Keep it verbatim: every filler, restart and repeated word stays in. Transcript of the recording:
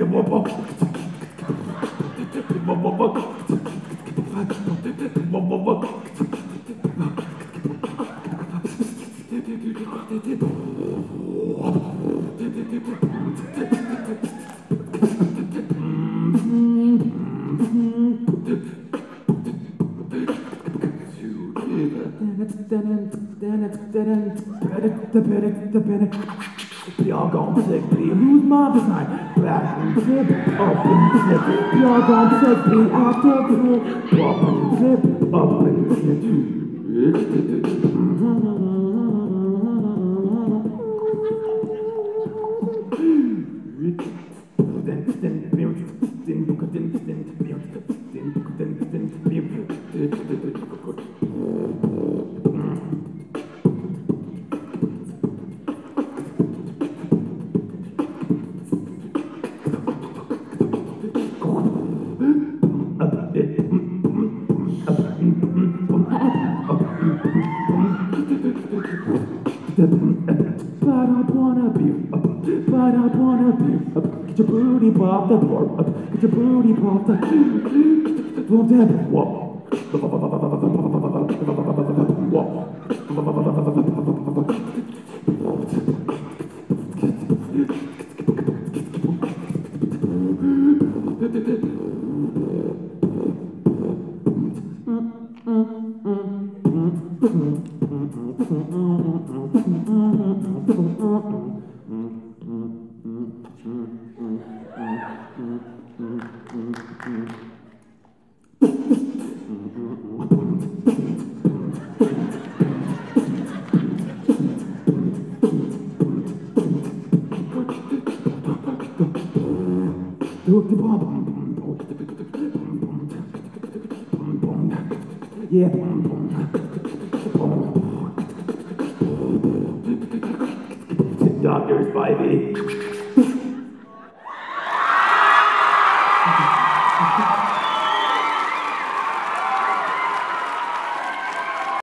Jag om sig bli hudmagsnaj, verkligen trip, upp en trip. Jag om sig bli autogrå, upp en trip, upp en trip. But I wanna be, but I wanna be. Get your booty pop the floor, get your booty pop the floor. Yeah. Doctors, baby.